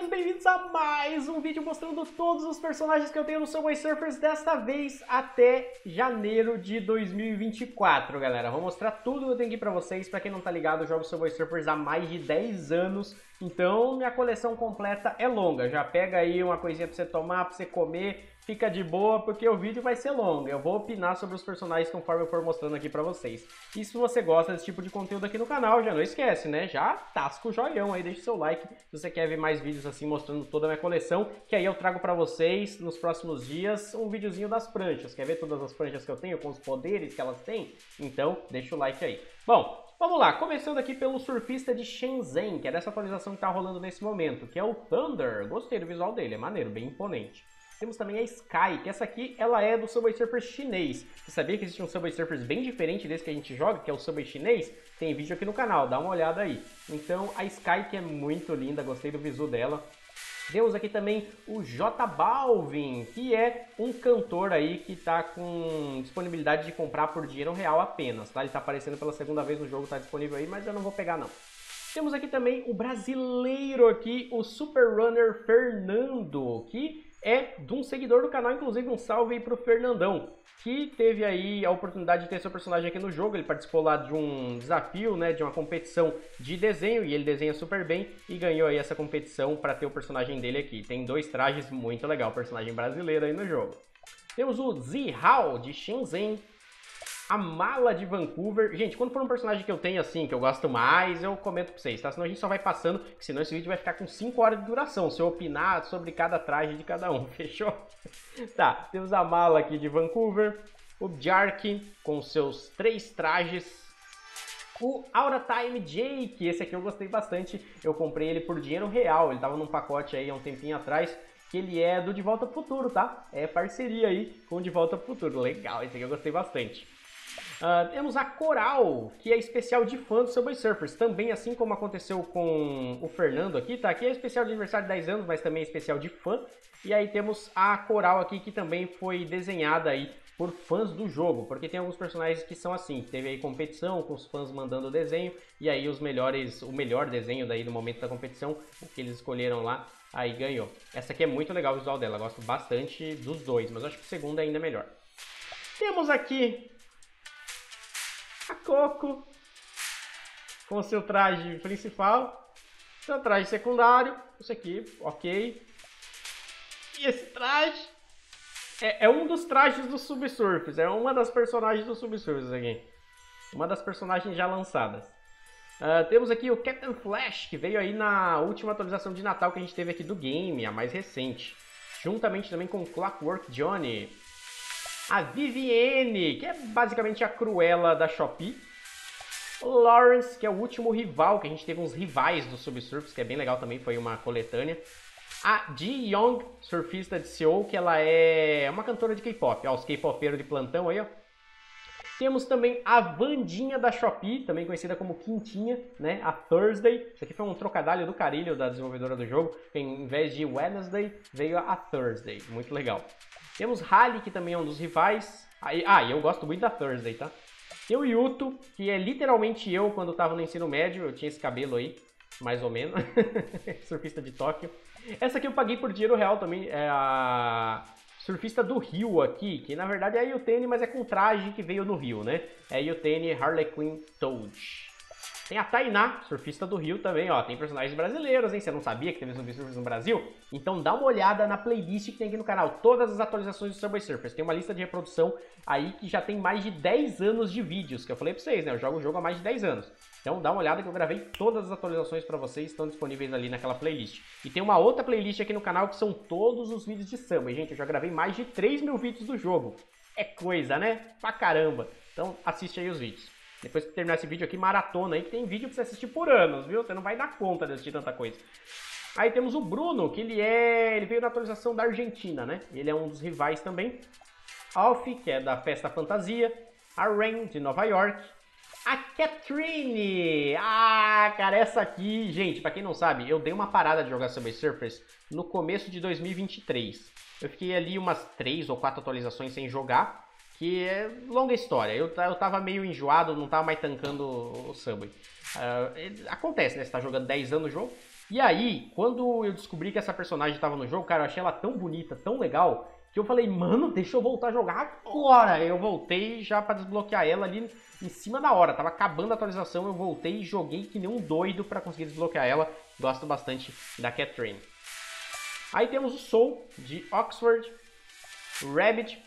sejam bem-vindos a mais um vídeo mostrando todos os personagens que eu tenho no Subway Surfers, desta vez até janeiro de 2024, galera. Vou mostrar tudo que eu tenho aqui pra vocês. Pra quem não tá ligado, eu jogo Subway Surfers há mais de 10 anos, então minha coleção completa é longa. Já pega aí uma coisinha pra você tomar, pra você comer, fica de boa, porque o vídeo vai ser longo. Eu vou opinar sobre os personagens conforme eu for mostrando aqui pra vocês. E se você gosta desse tipo de conteúdo aqui no canal, já não esquece, né? Já tasca o joinha aí, deixa o seu like se você quer ver mais vídeos assim mostrando toda a minha coleção, que aí eu trago pra vocês nos próximos dias um videozinho das pranchas. Quer ver todas as pranchas que eu tenho, com os poderes que elas têm? Então deixa o like aí. Bom, vamos lá, começando aqui pelo surfista de Shenzhen, que é dessa atualização que tá rolando nesse momento, que é o Thunder. Gostei do visual dele, é maneiro, bem imponente. Temos também a Sky, que essa aqui ela é do Subway Surfers chinês. Você sabia que existe um Subway Surfers bem diferente desse que a gente joga, que é o Subway chinês? Tem vídeo aqui no canal, dá uma olhada aí. Então a Sky, que é muito linda, gostei do visual dela. Temos aqui também o J Balvin, que é um cantor aí que tá com disponibilidade de comprar por dinheiro real apenas, tá? Ele tá aparecendo pela segunda vez no jogo, tá disponível aí, mas eu não vou pegar não. Temos aqui também o brasileiro aqui, o Super Runner Fernando, que é de um seguidor do canal, inclusive um salve aí pro Fernandão, que teve aí a oportunidade de ter seu personagem aqui no jogo. Ele participou lá de um desafio, né, de uma competição de desenho, e ele desenha super bem e ganhou aí essa competição para ter o personagem dele aqui. Tem dois trajes, muito legal, personagem brasileiro aí no jogo. Temos o Zihao de Shenzhen, a Mala de Vancouver. Gente, quando for um personagem que eu tenho assim, que eu gosto mais, eu comento pra vocês, tá? Senão a gente só vai passando, que senão esse vídeo vai ficar com 5 horas de duração, se eu opinar sobre cada traje de cada um, fechou? Tá, temos a Mala aqui de Vancouver, o Jark com seus 3 trajes, o Aura Time Jake, esse aqui eu gostei bastante, eu comprei ele por dinheiro real, ele tava num pacote aí há um tempinho atrás, que ele é do De Volta pro Futuro, tá? É parceria aí com o De Volta pro Futuro, legal, esse aqui eu gostei bastante. Temos a Coral, que é especial de fã do Subway Surfers, também assim como aconteceu com o Fernando aqui, tá? Aqui é especial de aniversário de 10 anos, mas também é especial de fã. E aí temos a Coral aqui, que também foi desenhada aí por fãs do jogo, porque tem alguns personagens que são assim, teve aí competição com os fãs mandando o desenho, e aí os melhores, o melhor desenho daí no momento da competição, o que eles escolheram lá, aí ganhou. Essa aqui é muito legal o visual dela, gosto bastante dos dois, mas acho que o segundo é ainda melhor. Temos aqui a Coco, com o seu traje principal, seu traje secundário, isso aqui, ok. E esse traje é um dos trajes do Subsurfers, é uma das personagens do Subsurfers aqui. Uma das personagens já lançadas. Temos aqui o Captain Flash, que veio aí na última atualização de Natal que a gente teve aqui do game, a mais recente. Juntamente também com o Clockwork Johnny. A Vivienne, que é basicamente a Cruella da Shopee. O Lawrence, que é o último rival, que a gente teve uns rivais do Subsurfers, que é bem legal também, foi uma coletânea. A Ji Young, surfista de Seoul, que ela é uma cantora de K-pop. Ó, os K-popeiros de plantão aí, ó. Temos também a Vandinha da Shopee, também conhecida como Quintinha, né? A Thursday. Isso aqui foi um trocadilho do carilho da desenvolvedora do jogo. Em vez de Wednesday, veio a Thursday. Muito legal. Temos Halley, que também é um dos rivais. E eu gosto muito da Thursday, tá? Tem o Yuto, que é literalmente eu quando tava no ensino médio. Eu tinha esse cabelo aí, mais ou menos. Surfista de Tóquio. Essa aqui eu paguei por dinheiro real também. É a surfista do Rio aqui, que na verdade é a Yutene, mas é com traje que veio no Rio, né? É a Yutene Harley Quinn Toad. Tem a Tainá, surfista do Rio também, ó. Tem personagens brasileiros, hein? Você não sabia que teve Subway Surfers no Brasil? Então dá uma olhada na playlist que tem aqui no canal. Todas as atualizações do Subway Surfers. Tem uma lista de reprodução aí que já tem mais de 10 anos de vídeos, que eu falei pra vocês, né? Eu jogo o jogo há mais de 10 anos. Então dá uma olhada que eu gravei todas as atualizações pra vocês, estão disponíveis ali naquela playlist. E tem uma outra playlist aqui no canal que são todos os vídeos de Subway. Gente, eu já gravei mais de 3 mil vídeos do jogo. É coisa, né? Pra caramba. Então assiste aí os vídeos. Depois que terminar esse vídeo aqui, maratona aí, que tem vídeo pra você assistir por anos, viu? Você não vai dar conta de assistir tanta coisa. Aí temos o Bruno, que ele veio na atualização da Argentina, né? Ele é um dos rivais também. Alf, que é da Festa Fantasia. A Rain, de Nova York. A Catherine! Ah, cara, essa aqui... Gente, pra quem não sabe, eu dei uma parada de jogar Subway Surfers no começo de 2023. Eu fiquei ali umas 3 ou 4 atualizações sem jogar. Que é longa história, eu tava meio enjoado, não tava mais tancando o Subway. Acontece, né? Você tá jogando 10 anos no jogo, E aí, quando eu descobri que essa personagem tava no jogo, cara, eu achei ela tão bonita, tão legal, que eu falei, mano, deixa eu voltar a jogar agora. Eu voltei já pra desbloquear ela ali em cima da hora. Tava acabando a atualização, eu voltei e joguei que nem um doido pra conseguir desbloquear ela. Gosto bastante da Catherine. Aí temos o Soul, de Oxford, Rabbit,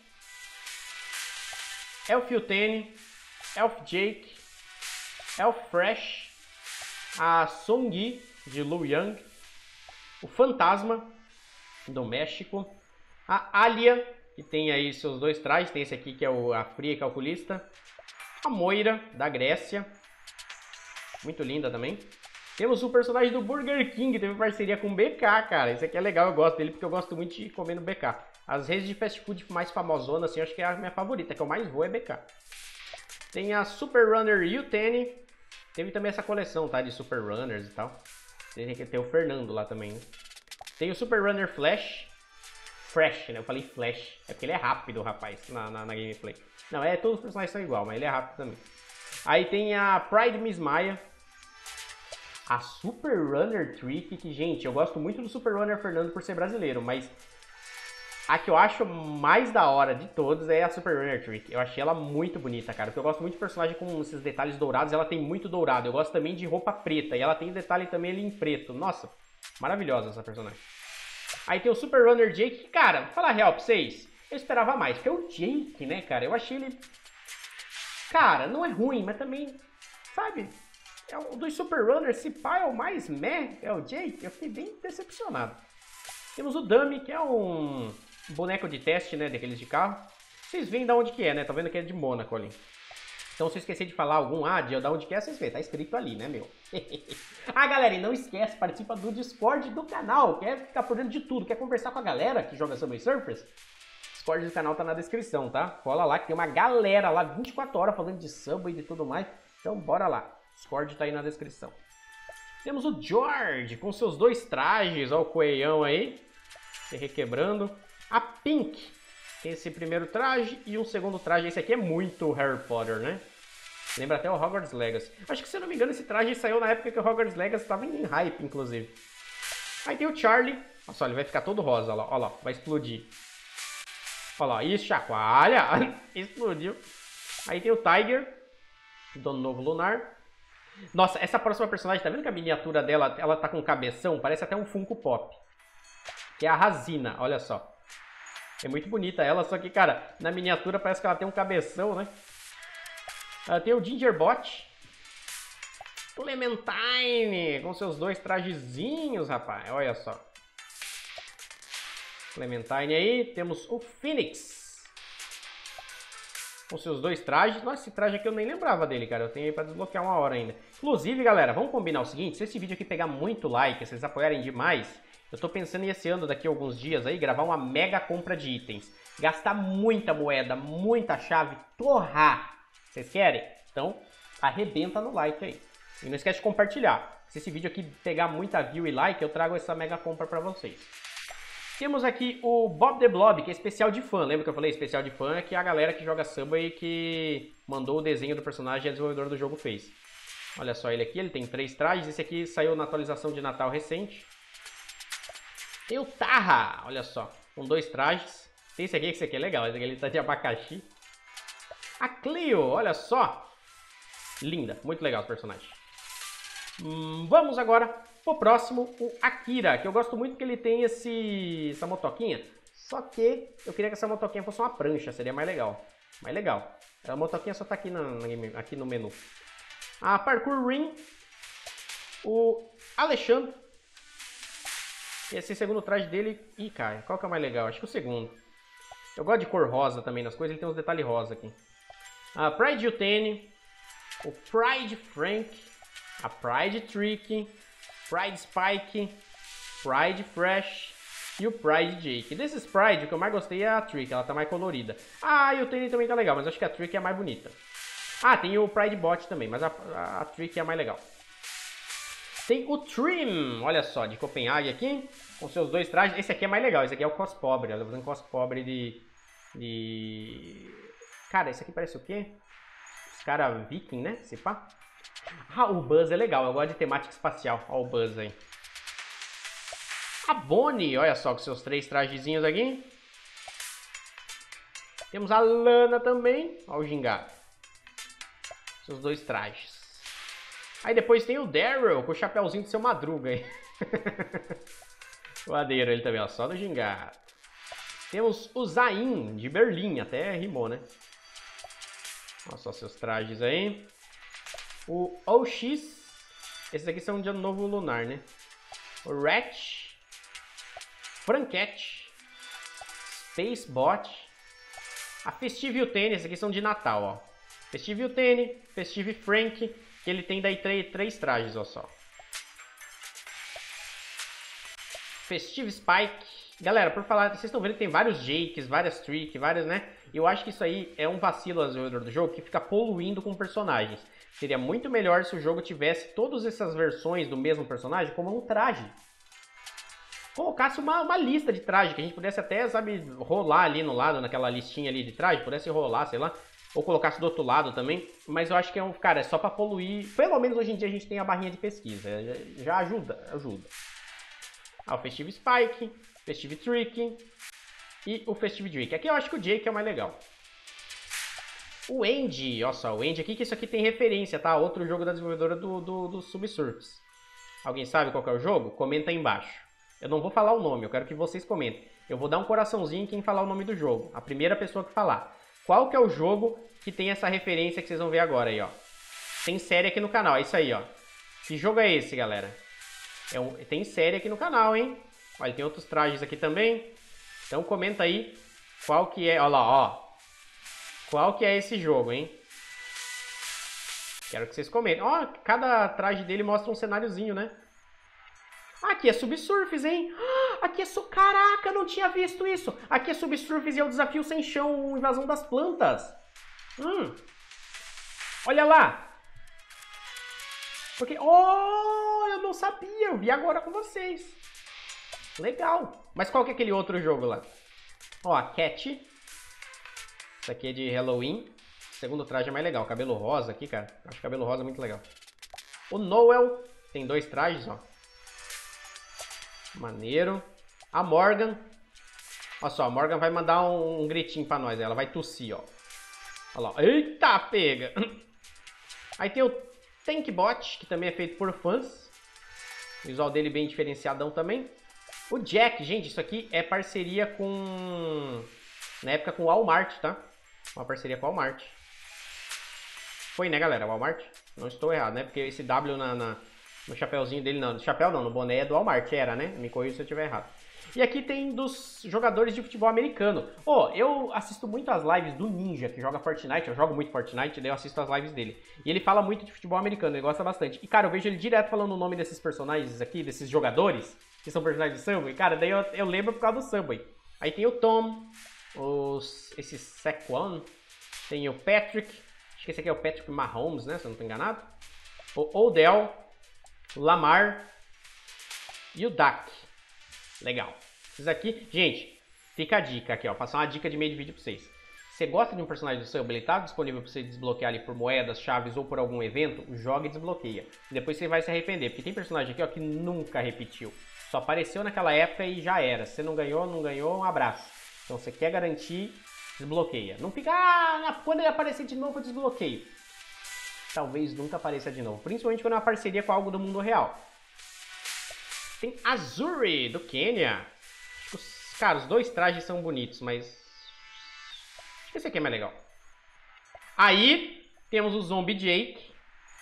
Elf Yutene, Elf Jake, Elf Fresh, a Song de Lu Yang, o Fantasma do México, a Alia, que tem aí seus dois trajes, tem esse aqui que é a Fria Calculista, a Moira da Grécia, muito linda também. Temos o personagem do Burger King, teve parceria com o BK, cara. Esse aqui é legal, eu gosto dele porque eu gosto muito de comer no BK. As redes de fast food mais famosonas, assim, eu acho que é a minha favorita, que eu mais vou é BK. Tem a Super Runner Yutene. Teve também essa coleção, tá? De Super Runners e tal. Tem o Fernando lá também, né? Tem o Super Runner Flash. Fresh, né? Eu falei Flash. É porque ele é rápido, rapaz, na gameplay. Não, todos os personagens são igual, mas ele é rápido também. Aí tem a Pride Miss Maya. A Super Runner Trick, que, gente, eu gosto muito do Super Runner Fernando por ser brasileiro, mas a que eu acho mais da hora de todos é a Super Runner Trick. Eu achei ela muito bonita, cara, porque eu gosto muito de personagem com esses detalhes dourados, ela tem muito dourado. Eu gosto também de roupa preta, e ela tem detalhe também ali em preto. Nossa, maravilhosa essa personagem. Aí tem o Super Runner Jake, que, cara, vou falar a real pra vocês, eu esperava mais, porque é o Jake, né, cara? Eu achei ele... Cara, não é ruim, mas também, sabe... É um dos Super Runners, se pá é o mais meh, é o Jake. Eu fiquei bem decepcionado. Temos o Dummy, que é um boneco de teste, né, daqueles de carro. Vocês veem de onde que é, né? Tá vendo que é de Mônaco ali. Então se eu esquecer de falar algum de onde que é, vocês veem, tá escrito ali, né, meu? Ah, galera, e não esquece, participa do Discord do canal. Quer ficar por dentro de tudo, quer conversar com a galera que joga Subway Surfers? Discord do canal tá na descrição, tá? Cola lá que tem uma galera lá 24 horas falando de Subway e de tudo mais. Então bora lá. Discord tá aí na descrição. Temos o George com seus dois trajes, ó o coelhão aí, se requebrando. A Pink tem esse primeiro traje e um segundo traje. Esse aqui é muito Harry Potter, né? Lembra até o Hogwarts Legacy. Acho que, se eu não me engano, esse traje saiu na época que o Hogwarts Legacy estava em hype, inclusive. Aí tem o Charlie. Olha só, ele vai ficar todo rosa, ó lá, vai explodir. Olha lá, isso, chacoalha. Explodiu. Aí tem o Tiger, Dono Novo Lunar. Nossa, essa próxima personagem, tá vendo que a miniatura dela, ela tá com cabeção? Parece até um Funko Pop. Que é a Razina, olha só. É muito bonita ela, só que, cara, na miniatura parece que ela tem um cabeção, né? Ela tem o Gingerbot. Clementine, com seus dois trajezinhos, rapaz. Olha só. Clementine aí. Temos o Phoenix. Com seus dois trajes. Nossa, esse traje aqui eu nem lembrava dele, cara. Eu tenho aí pra desbloquear uma hora ainda. Inclusive, galera, vamos combinar o seguinte. Se esse vídeo aqui pegar muito like, se vocês apoiarem demais, eu tô pensando em esse ano, daqui a alguns dias aí, gravar uma mega compra de itens. Gastar muita moeda, muita chave, torrar. Vocês querem? Então, arrebenta no like aí. E não esquece de compartilhar. Se esse vídeo aqui pegar muita view e like, eu trago essa mega compra pra vocês. Temos aqui o Bob the Blob, que é especial de fã. Lembra que eu falei especial de fã? É que a galera que joga Subway que mandou o desenho do personagem e a desenvolvedora do jogo fez. Olha só ele aqui, ele tem 3 trajes. Esse aqui saiu na atualização de Natal recente. Tem o Tarra, olha só, com 2 trajes. Tem esse aqui é legal, esse aqui ele tá de abacaxi. A Cleo, olha só. Linda, muito legal o personagem. Vamos agora pro próximo, o Akira, que eu gosto muito que ele tem essa motoquinha. Só que eu queria que essa motoquinha fosse uma prancha, seria mais legal. Mais legal. A motoquinha só tá aqui, aqui no menu. A Parkour Ring. O Alexandre. E esse segundo traje dele... Ih, cara, qual que é o mais legal? Acho que o segundo. Eu gosto de cor rosa também nas coisas, ele tem uns detalhes rosa aqui. A Pride Yutene. O Pride Frank. A Pride Trick. Pride Spike. Pride Fresh. E o Pride Jake. Desses Pride, o que eu mais gostei é a Trick, ela tá mais colorida. Ah, e o Yutene também tá legal, mas acho que a Trick é a mais bonita. Ah, tem o Pride Bot também, mas a Trick é a mais legal. Tem o Trim, olha só, de Copenhague aqui, com seus 2 trajes. Esse aqui é mais legal, esse aqui é o cos pobre, olha, fazendo cos pobre de... Cara, esse aqui parece o quê? Os caras viking, né? Se pá. Ah, o Buzz é legal, eu gosto de temática espacial. Olha o Buzz aí. A Bonnie, olha só, com seus 3 trajezinhos aqui. Temos a Lana também. Olha o gingado. Seus 2 trajes. Aí depois tem o Daryl com o chapéuzinho do seu Madruga aí. O Adeiro ele também, ó, só do gingado. Temos o Zayn de Berlim, até rimou, né? Olha só seus trajes aí. O OX. Esses aqui são de Ano Novo Lunar, né? O Ratch. Franket. Spacebot. A Festive e o Tenny, esses aqui são de Natal, ó. Festive e o Tenny. Festive Frank. Que ele tem daí 3 trajes, ó só. Festive Spike. Galera, por falar, vocês estão vendo que tem vários Jakes, várias Trick, várias, né? Eu acho que isso aí é um vacilo às vezes do jogo que fica poluindo com personagens. Seria muito melhor se o jogo tivesse todas essas versões do mesmo personagem como um traje. Colocasse uma lista de traje, que a gente pudesse até, sabe, rolar ali no lado, naquela listinha ali de traje, pudesse rolar, sei lá. Ou colocasse do outro lado também. Mas eu acho que cara, é só pra poluir. Pelo menos hoje em dia a gente tem a barrinha de pesquisa. Já ajuda. Ah, o Festive Spike, Festive Trick e o Festive Drake. Aqui eu acho que o Jake é o mais legal. O Andy, olha só, o Andy aqui, que isso aqui tem referência, tá? Outro jogo da desenvolvedora do Subsurfs. Alguém sabe qual que é o jogo? Comenta aí embaixo. Eu não vou falar o nome, eu quero que vocês comentem. Eu vou dar um coraçãozinho em quem falar o nome do jogo. A primeira pessoa que falar. Qual que é o jogo que tem essa referência que vocês vão ver agora aí, ó. Tem série aqui no canal, é isso aí, ó. Que jogo é esse, galera? Tem série aqui no canal, hein? Olha, tem outros trajes aqui também. Então comenta aí qual que é, olha lá, ó. Qual que é esse jogo, hein? Quero que vocês comentem. Ó, cada traje dele mostra um cenáriozinho, né? Aqui é Subsurfs, hein? Aqui é... Caraca, eu não tinha visto isso. Aqui é Subsurfs e é o desafio sem chão, invasão das plantas. Olha lá. Porque... Oh, eu não sabia. Eu vi agora com vocês. Legal. Mas qual que é aquele outro jogo lá? Ó, a Cat. Isso aqui é de Halloween. O segundo traje é mais legal. Cabelo rosa aqui, cara. Acho cabelo rosa muito legal. O Noel. Tem 2 trajes, ó. Maneiro. A Morgan. Olha só, a Morgan vai mandar um gritinho pra nós. Ela vai tossir, ó. Olha lá. Eita, pega! Aí tem o Tankbot, que também é feito por fãs. O visual dele bem diferenciadão também. O Jack, gente, isso aqui é parceria com... Na época com o Walmart, tá? Uma parceria com o Walmart. Foi, né, galera? Walmart? Não estou errado, né? Porque esse W no chapéuzinho dele, não. No chapéu não, no boné é do Walmart, era, né? Me corrija se eu estiver errado. E aqui tem dos jogadores de futebol americano. Eu assisto muito as lives do Ninja, que joga Fortnite. Eu jogo muito Fortnite, daí eu assisto as lives dele. E ele fala muito de futebol americano, ele gosta bastante. E, cara, eu vejo ele direto falando o nome desses personagens aqui, desses jogadores, que são personagens do Subway. Cara, daí eu lembro por causa do Subway. Aí tem o Tom, esse Saquon, tem o Patrick, acho que esse aqui é o Patrick Mahomes, né, se eu não tô enganado. O Odell, o Lamar e o Dak. Legal. Esses aqui, gente, fica a dica aqui, ó. Passar uma dica de meio de vídeo pra vocês. Você gosta de um personagem do Subway, ele tá disponível pra você desbloquear ali por moedas, chaves ou por algum evento, joga e desbloqueia. Depois você vai se arrepender, porque tem personagem aqui, ó, que nunca repetiu. Só apareceu naquela época e já era. Se você não ganhou, um abraço. Então você quer garantir, desbloqueia. Não fica, quando ele aparecer de novo eu desbloqueio. Talvez nunca apareça de novo. Principalmente quando é uma parceria com algo do mundo real. Tem Azuri, do Quênia. Cara, os 2 trajes são bonitos, mas... acho que esse aqui é mais legal. Aí, temos o Zombie Jake.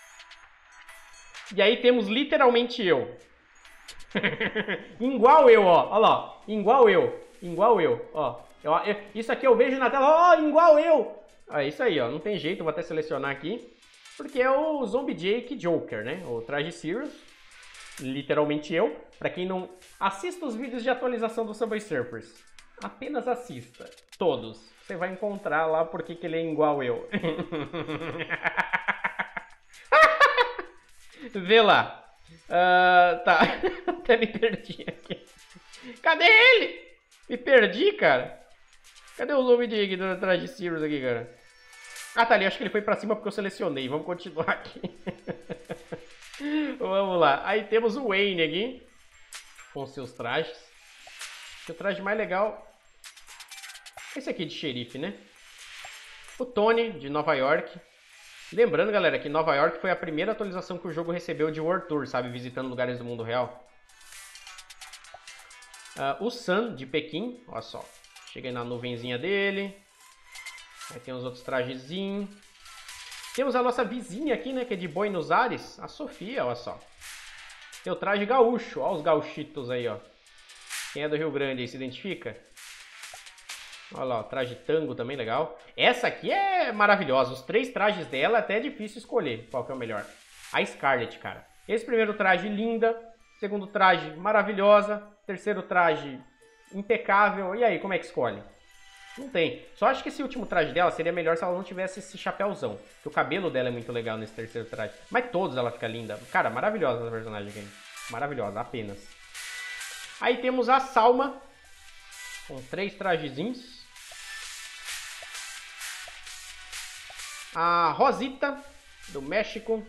E aí temos literalmente eu. Igual eu, ó. Olha lá. Igual eu. Ó. Isso aqui eu vejo na tela. Ó, igual eu. É isso aí, ó. Não tem jeito. Eu vou até selecionar aqui. Porque é o Zombie Jake Joker, né? O traje Sirius. Literalmente eu. Pra quem não... assista os vídeos de atualização do Subway Surfers. Apenas assista. Todos. Você vai encontrar lá porque que ele é igual eu. Vê lá. Tá. Até me perdi aqui. Cadê ele? Me perdi, cara. Cadê o Zombie Jake do traje Sirius aqui, cara? Ah, tá ali. Acho que ele foi pra cima porque eu selecionei. Vamos continuar aqui. Vamos lá. Aí temos o Wayne aqui. com seus trajes. O traje mais legal é esse aqui de xerife, né? O Tony, de Nova York. Lembrando, galera, que Nova York foi a primeira atualização que o jogo recebeu de World Tour, sabe? Visitando lugares do mundo real. O Sun, de Pequim. Olha só. Cheguei na nuvenzinha dele. Aí tem os outros trajezinhos. Temos a nossa vizinha aqui, né? Que é de Buenos Aires. A Sofia, olha só. Tem o traje gaúcho. Olha os gauchitos aí, ó. Quem é do Rio Grande aí se identifica? Olha lá, o traje tango também, legal. Essa aqui é maravilhosa. Os 3 trajes dela é até difícil escolher qual que é o melhor. A Scarlet, cara. Esse primeiro traje, linda. Segundo traje, maravilhosa. Terceiro traje, impecável. E aí, como é que escolhe? Não tem. Só acho que esse último traje dela seria melhor se ela não tivesse esse chapéuzão. Porque o cabelo dela é muito legal nesse terceiro traje. Mas todos ela fica linda. Cara, maravilhosa essa personagem aqui. Maravilhosa, apenas. Aí temos a Salma. Com 3 trajezinhos. A Rosita, do México.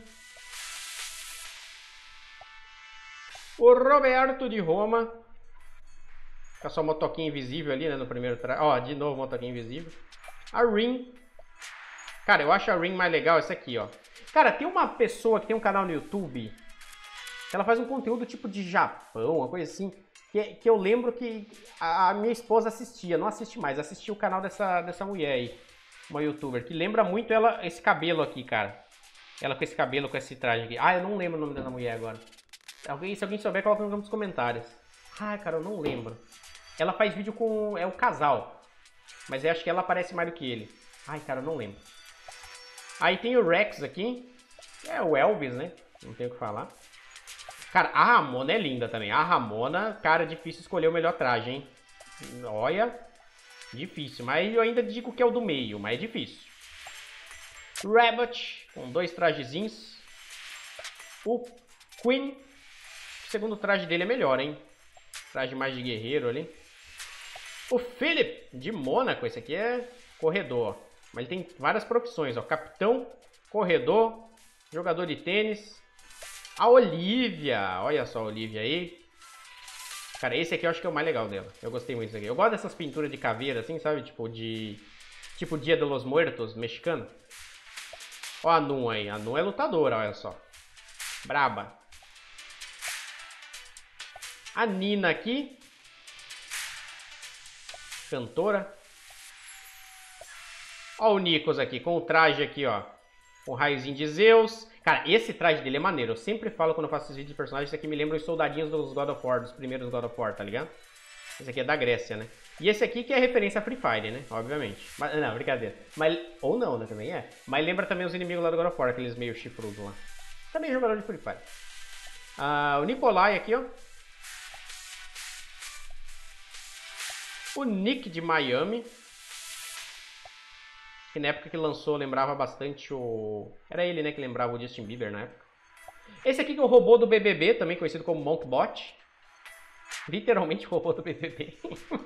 O Roberto, de Roma. Com a sua motoquinha invisível ali, né, no primeiro traje. Ó, de novo motoquinha invisível. A Rin. Cara, eu acho a Rin mais legal essa aqui, ó. Cara, tem uma pessoa que tem um canal no YouTube. Que ela faz um conteúdo tipo de Japão, uma coisa assim. Que eu lembro que a minha esposa assistia, não assiste mais, assistia o canal dessa mulher aí, uma youtuber, que lembra muito ela, esse cabelo aqui, cara. Ela com esse cabelo, com esse traje aqui. Ah, eu não lembro o nome dessa mulher agora. Se alguém souber, coloca nos comentários. Ai, cara, eu não lembro. Ela faz vídeo com... é o casal. Mas eu acho que ela aparece mais do que ele. Ai, cara, eu não lembro. Aí tem o Rex aqui. É o Elvis, né? Não tenho o que falar. Cara, a Ramona é linda também. A Ramona, cara, é difícil escolher o melhor traje, hein? Olha, difícil. Mas eu ainda digo que é o do meio, mas é difícil. Rabbit, com 2 trajezinhos. O Queen, o segundo traje dele é melhor, hein? Traje mais de guerreiro ali. O Philip, de Mônaco. Esse aqui é corredor. Mas ele tem várias profissões, ó. Capitão, corredor, jogador de tênis. A Olivia, olha só a Olivia aí. Cara, esse aqui eu acho que é o mais legal dela. Eu gostei muito disso aqui. Eu gosto dessas pinturas de caveira assim, sabe? Tipo Dia de los Muertos, mexicano. Ó a Nun aí. A Nun é lutadora, olha só. Braba. A Nina aqui. Cantora. Ó o Nikos aqui, com o traje aqui, ó. Com o raiozinho de Zeus. Cara, esse traje dele é maneiro. Eu sempre falo quando eu faço esses vídeos de personagens, isso aqui me lembra os soldadinhos dos God of War, dos primeiros God of War, tá ligado? Esse aqui é da Grécia, né? E esse aqui que é referência a Free Fire, né? Obviamente. Mas, não, brincadeira. Mas, ou não, né? Também é. Mas lembra também os inimigos lá do God of War, aqueles meio chifrudos lá. Também é jogador de Free Fire. O Nikolai aqui, ó. O Nick de Miami. Que na época que lançou lembrava bastante o... Era ele, né, que lembrava o Justin Bieber na época. Esse aqui que é o robô do BBB, também conhecido como Monkbot. Literalmente o robô do BBB.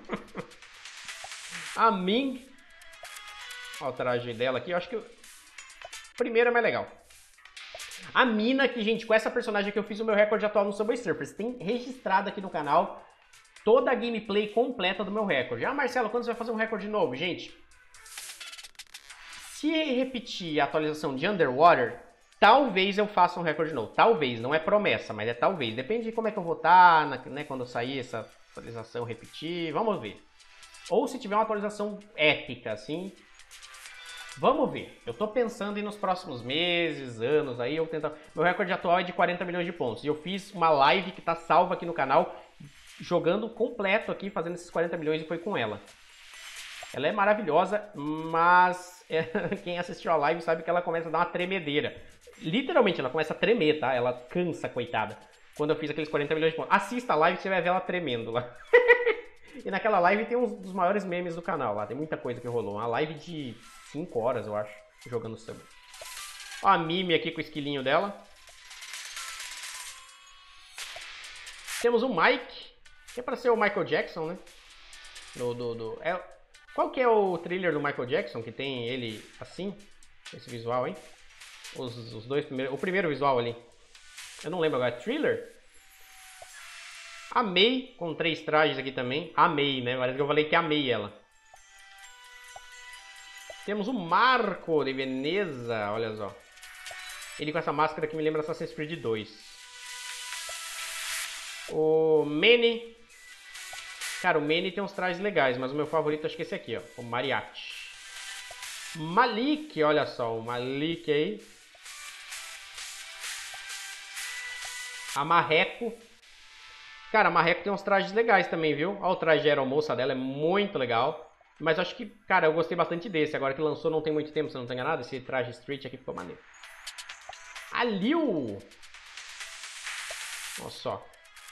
A Ming. Olha o traje dela aqui. Eu acho que o primeiro é mais legal. A Mina, que, gente, com essa personagem aqui eu fiz o meu recorde atual no Subway Surfers. Tem registrado aqui no canal toda a gameplay completa do meu recorde. Ah, Marcelo, quando você vai fazer um recorde novo? Gente... Se repetir a atualização de Underwater, talvez eu faça um recorde novo. Talvez, não é promessa, mas é talvez. Depende de como é que eu vou estar, né, quando sair essa atualização, repetir. Vamos ver. Ou se tiver uma atualização épica, assim. Vamos ver. Eu tô pensando em nos próximos meses, anos, aí eu tentar... Meu recorde atual é de 40 milhões de pontos. E eu fiz uma live que tá salva aqui no canal, jogando completo aqui, fazendo esses 40 milhões e foi com ela. Ela é maravilhosa, mas quem assistiu a live sabe que ela começa a dar uma tremedeira. Literalmente, ela começa a tremer, tá? Ela cansa, coitada. Quando eu fiz aqueles 40 milhões de pontos. Assista a live que você vai ver ela tremendo lá. E naquela live tem um dos maiores memes do canal lá. Tem muita coisa que rolou. Uma live de 5 horas, eu acho, jogando Subway. Ó a Mimi aqui com o esquilinho dela. Temos o Mike, que é pra ser o Michael Jackson, né? Qual que é o thriller do Michael Jackson, que tem ele assim? Esse visual, hein? Os dois primeiros... O primeiro visual ali. Eu não lembro agora. Thriller? A Mei, com 3 trajes aqui também. Amei, né? Parece que eu falei que amei ela. Temos o Marco de Veneza, olha só. Ele com essa máscara que me lembra Assassin's Creed 2. O Manny. Cara, o Manny tem uns trajes legais, mas o meu favorito acho que é esse aqui, ó. O Mariachi. Malik, olha só, o Malik aí. A Marreco. Cara, a Marreco tem uns trajes legais também, viu? Olha o traje de aeromoça dela, é muito legal. Mas acho que, cara, eu gostei bastante desse. Agora que lançou não tem muito tempo, se não tem nada. Esse traje street aqui ficou maneiro. A Liu. Olha só.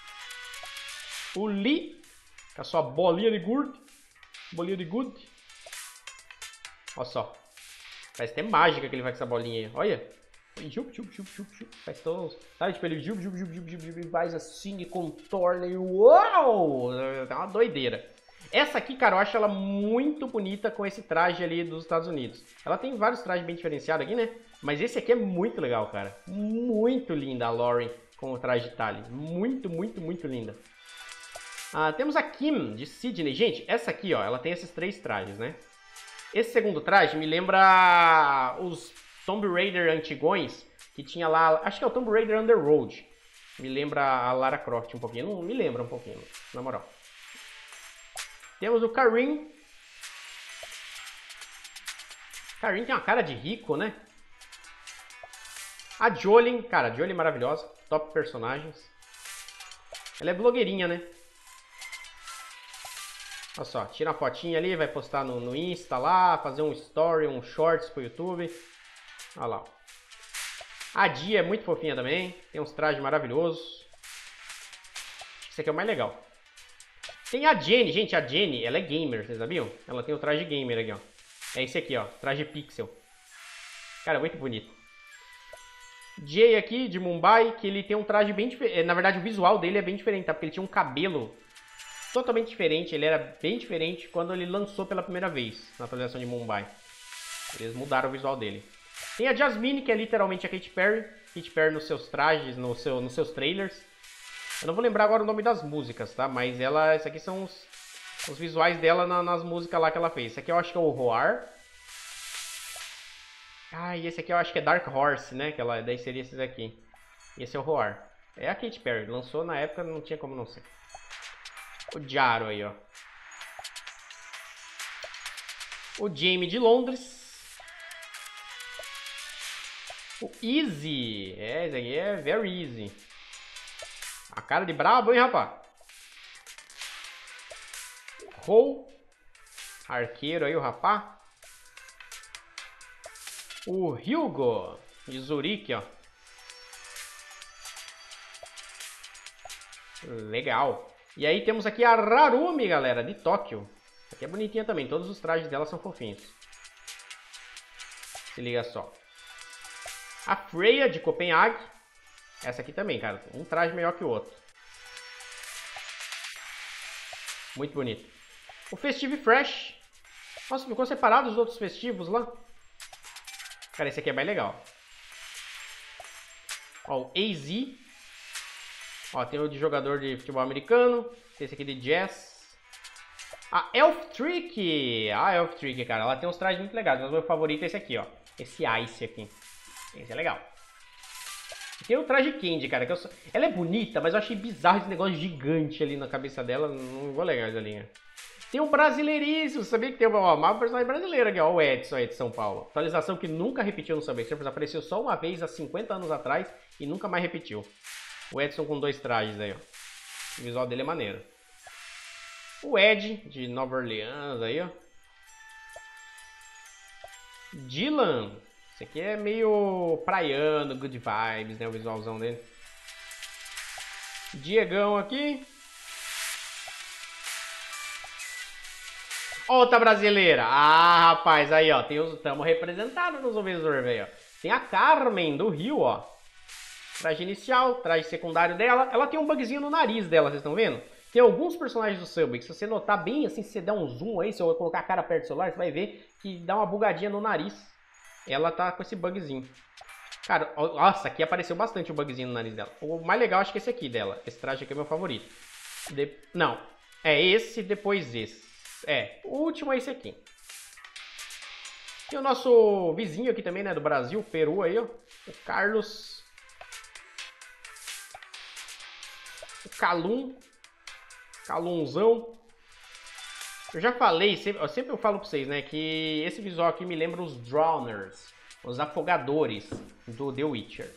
O Lee. Com a sua bolinha de gude. Bolinha de gude. Olha só. Parece até mágica que ele vai com essa bolinha aí. Olha. Faz todos. Sabe, tipo, ele faz assim e contorna e uau! É uma doideira. Essa aqui, cara, eu acho ela muito bonita com esse traje ali dos Estados Unidos. Ela tem vários trajes bem diferenciados aqui, né? Mas esse aqui é muito legal, cara. Muito linda a Lauren com o traje de Tali. Muito, muito, muito linda. Temos a Kim, de Sydney. Gente, essa aqui, ó, ela tem esses 3 trajes, né? Esse segundo traje me lembra os Tomb Raider antigões, que tinha lá, acho que é o Tomb Raider Underworld. Me lembra a Lara Croft um pouquinho, não me lembra um pouquinho, na moral. Temos o Karim. Karim tem uma cara de rico, né? A Jolene, cara, a Jolene é maravilhosa, top personagens. Ela é blogueirinha, né? Olha só, tira uma fotinha ali, vai postar no Insta lá, fazer um story, um shorts pro YouTube. Olha lá. A Dia é muito fofinha também. Tem uns trajes maravilhosos. Esse aqui é o mais legal. Tem a Jenny. Gente, a Jenny, ela é gamer, vocês sabiam? Ela tem o traje gamer aqui, ó. É esse aqui, ó. Traje pixel. Cara, muito bonito. Jay aqui, de Mumbai, que ele tem um traje bem diferente. Na verdade, o visual dele é bem diferente, tá? Porque ele tinha um cabelo totalmente diferente. Ele era bem diferente quando ele lançou pela primeira vez na atualização de Mumbai. Eles mudaram o visual dele. Tem a Jasmine, que é literalmente a Katy Perry. Katy Perry nos seus trajes, nos seus trailers. Eu não vou lembrar agora o nome das músicas, tá? Mas ela, esses aqui são os visuais dela nas músicas lá que ela fez. Esse aqui eu acho que é o Roar. E esse aqui eu acho que é Dark Horse, né? Que ela, daí seria esses aqui. Esse é o Roar. É a Katy Perry. Lançou na época, não tinha como não ser. O Jaro aí, ó. O Jamie de Londres. O Easy. Esse aqui é very easy. A cara de brabo, hein, rapaz? Rou. Arqueiro aí, o rapaz. O Hugo de Zurique, ó. Legal. E aí temos aqui a Rarumi, galera, de Tóquio. Aqui é bonitinha também. Todos os trajes dela são fofinhos. Se liga só. A Freya de Copenhague. Essa aqui também, cara. Um traje melhor que o outro. Muito bonito. O Festive Fresh. Nossa, ficou separado dos outros festivos lá. Cara, esse aqui é bem legal. Ó, o AZ. Ó, tem o de jogador de futebol americano. Tem esse aqui de jazz. A Elf Trick. A Elf Trick, cara. Ela tem uns trajes muito legais. Mas o meu favorito é esse aqui, ó. Esse Ice aqui. Esse é legal. Tem o traje Candy, cara. Que ela é bonita, mas eu achei bizarro esse negócio gigante ali na cabeça dela. Não vou legal essa linha. Tem um brasileiríssimo. Sabia que tem uma personagem brasileira aqui, ó. O Edson aí de São Paulo. Atualização que nunca repetiu no Subway Surfers. Apareceu só uma vez há 50 anos atrás e nunca mais repetiu. O Edson com 2 trajes aí, ó. O visual dele é maneiro. O Ed, de Nova Orleans aí, ó. Dylan. Esse aqui é meio praiano, good vibes, né? O visualzão dele. Diegão aqui. Outra brasileira. Ah, rapaz, aí, ó. Estamos representados nos Surfers aí, ó. Tem a Carmen, do Rio, ó. Traje inicial, traje secundário dela. Ela tem um bugzinho no nariz dela, vocês estão vendo? Tem alguns personagens do Subway que se você notar bem assim, se você der um zoom aí, se eu colocar a cara perto do celular, você vai ver que dá uma bugadinha no nariz. Ela tá com esse bugzinho. Cara, nossa, aqui apareceu bastante o bugzinho no nariz dela. O mais legal acho que é esse aqui dela. Esse traje aqui é meu favorito. Não, é esse, depois esse. É, o último é esse aqui. E o nosso vizinho aqui também, né, do Brasil, Peru aí, ó. O Carlos. O Calum. Calunzão. Eu já falei, sempre eu falo pra vocês, né, que esse visual aqui me lembra os Drowners, os afogadores do The Witcher.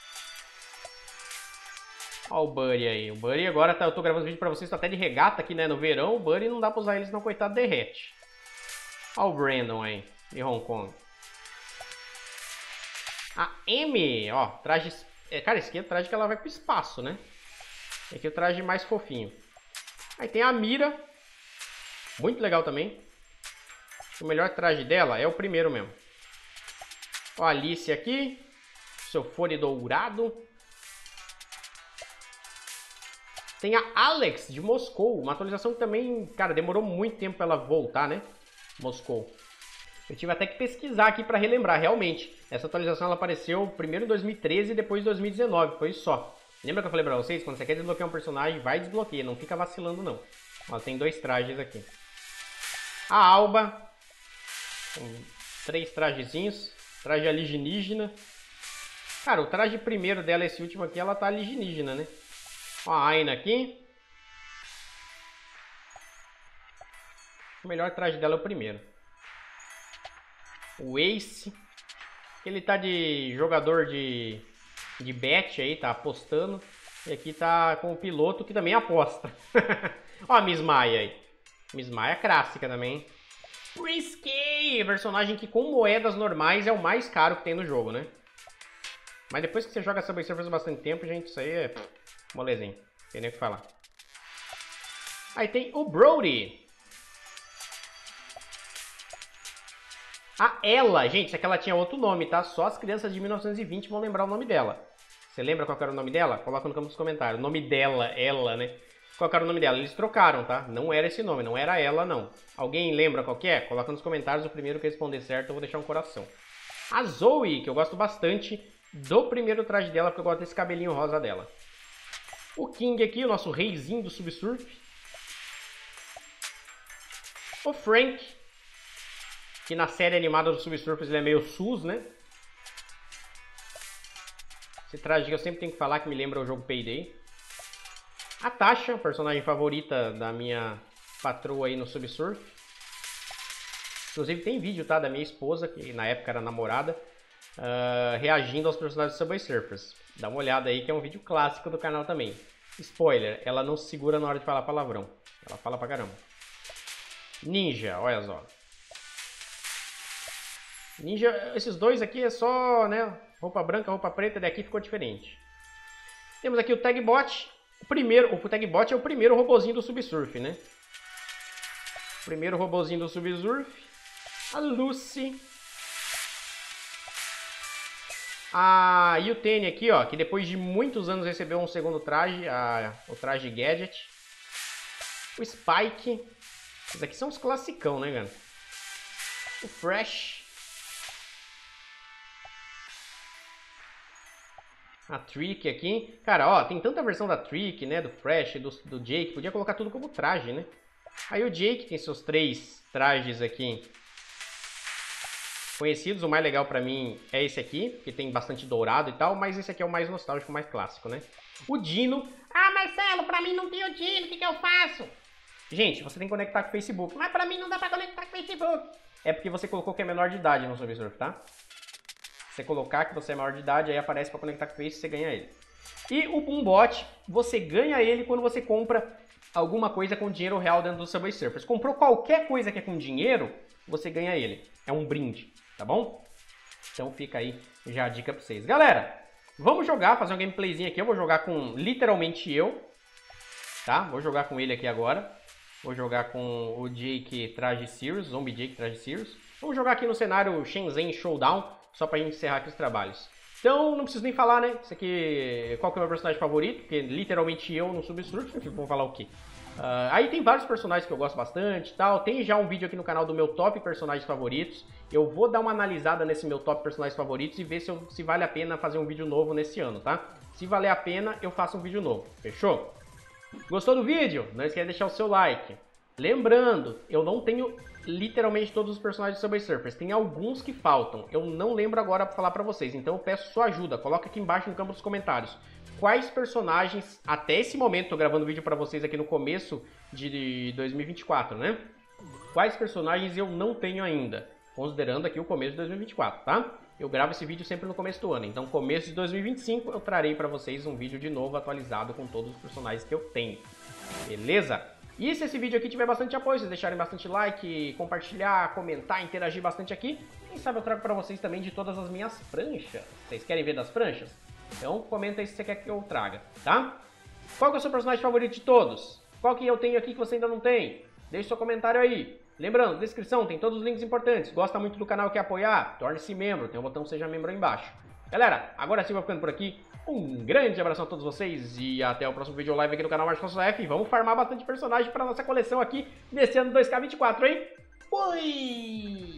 Olha o Buddy aí. O Buddy agora, eu tô gravando vídeo pra vocês, tá até de regata aqui, né, no verão. O Buddy não dá pra usar ele, senão coitado derrete. Olha o Brandon aí, de Hong Kong. A Amy, ó, traje... Cara, esse aqui é o traje que ela vai pro espaço, né? Esse aqui é o traje mais fofinho. Aí tem a Mira. Muito legal também. O melhor traje dela é o primeiro mesmo. Ó, a Alice aqui. Seu fone dourado. Tem a Alex de Moscou. Uma atualização que também, cara, demorou muito tempo pra ela voltar, né? Moscou. Eu tive até que pesquisar aqui pra relembrar, realmente. Essa atualização ela apareceu primeiro em 2013 e depois em 2019. Foi só. Lembra que eu falei pra vocês? Quando você quer desbloquear um personagem, vai desbloquear. Não fica vacilando, não. Ó, tem 2 trajes aqui. A Alba. Com 3 trajezinhos. Traje alienígena. Cara, o traje primeiro dela, esse último aqui, ela tá alienígena, né? Ó, a Aina aqui. O melhor traje dela é o primeiro. O Ace. Ele tá de jogador de bet aí, tá apostando. E aqui tá com o piloto que também aposta. Ó a Miss Maia aí. Miss Maia é clássica também. Risky! Personagem que com moedas normais é o mais caro que tem no jogo, né? Mas depois que você joga Subway Surfers há bastante tempo, gente, isso aí é molezinho. Não tem nem o que falar. Aí tem o Brody. A Ela, gente, isso aqui ela tinha outro nome, tá? Só as crianças de 1920 vão lembrar o nome dela. Você lembra qual era o nome dela? Coloca no campo dos comentários. O nome dela, ela, né? Qual era o nome dela? Eles trocaram, tá? Não era esse nome, não era ela, não. Alguém lembra qual que é? Coloca nos comentários, o primeiro que responder certo eu vou deixar um coração. A Zoe, que eu gosto bastante do primeiro traje dela, porque eu gosto desse cabelinho rosa dela. O King aqui, o nosso reizinho do Subsurf. O Frank, que na série animada do Subsurfers ele é meio sus, né? Esse traje que eu sempre tenho que falar que me lembra o jogo Payday. A Tasha, personagem favorita da minha patroa aí no Subsurf. Inclusive tem vídeo, tá? Da minha esposa, que na época era namorada, reagindo aos personagens do Subway Surfers. Dá uma olhada aí que é um vídeo clássico do canal também. Spoiler, ela não se segura na hora de falar palavrão. Ela fala pra caramba. Ninja, olha só. Ninja, esses dois aqui é só, né? Roupa branca, roupa preta, daqui ficou diferente. Temos aqui o Tagbot. O Tagbot é o primeiro robozinho do Subsurf, né? Primeiro robozinho do Subsurf. A Lucy. A Yutene aqui, ó, que depois de muitos anos recebeu um segundo traje, o traje Gadget. O Spike. Esses aqui são os classicão, né, cara? O Fresh. A Trick aqui. Cara, ó, tem tanta versão da Trick, né, do Fresh, do Jake. Podia colocar tudo como traje, né? Aí o Jake tem seus 3 trajes aqui conhecidos. O mais legal pra mim é esse aqui, porque tem bastante dourado e tal, mas esse aqui é o mais nostálgico, o mais clássico, né? O Dino. Ah, Marcelo, pra mim não tem o Dino, o que eu faço? Gente, você tem que conectar com o Facebook. Mas pra mim não dá pra conectar com o Facebook. É porque você colocou que é menor de idade no Subsurf, tá? Você colocar que você é maior de idade, aí aparece para conectar com o Face e você ganha ele. E o Boombot, você ganha ele quando você compra alguma coisa com dinheiro real dentro do Subway Surfers. Comprou qualquer coisa que é com dinheiro, você ganha ele. É um brinde, tá bom? Então fica aí já a dica para vocês. Galera, vamos jogar, fazer um gameplayzinho aqui. Eu vou jogar com literalmente eu, tá? Vou jogar com ele aqui agora. Vou jogar com o Jake Traje Sirius, Zombie Jake Traje Sirius. Vamos jogar aqui no cenário Shenzhen Showdown. Só pra gente encerrar aqui os trabalhos. Então, não preciso nem falar, né? Isso aqui, qual que é o meu personagem favorito? Porque literalmente eu no Subsurf, vou falar o quê? Aí tem vários personagens que eu gosto bastante e tal. Tem já um vídeo aqui no canal do meu top personagens favoritos. Eu vou dar uma analisada nesse meu top personagens favoritos e ver se vale a pena fazer um vídeo novo nesse ano, tá? Se valer a pena, eu faço um vídeo novo. Fechou? Gostou do vídeo? Não esquece de deixar o seu like. Lembrando, eu não tenho literalmente todos os personagens do Subway Surfers. Tem alguns que faltam. Eu não lembro agora pra falar pra vocês. Então eu peço sua ajuda. Coloca aqui embaixo no campo dos comentários. Quais personagens, até esse momento, tô gravando vídeo pra vocês aqui no começo de 2024, né? Quais personagens eu não tenho ainda? Considerando aqui o começo de 2024, tá? Eu gravo esse vídeo sempre no começo do ano. Então, começo de 2025, eu trarei pra vocês um vídeo de novo atualizado com todos os personagens que eu tenho. Beleza? E se esse vídeo aqui tiver bastante apoio, vocês deixarem bastante like, compartilhar, comentar, interagir bastante aqui, quem sabe eu trago pra vocês também de todas as minhas pranchas. Vocês querem ver das pranchas? Então comenta aí se você quer que eu traga, tá? Qual que é o seu personagem favorito de todos? Qual que eu tenho aqui que você ainda não tem? Deixe seu comentário aí. Lembrando, na descrição tem todos os links importantes. Gosta muito do canal e quer apoiar? Torne-se membro, tem o botão Seja Membro aí embaixo. Galera, agora sim vou ficando por aqui. Um grande abraço a todos vocês e até o próximo vídeo live aqui no canal Marcos F. Vamos farmar bastante personagem para nossa coleção aqui desse ano 2K24, hein? Fui!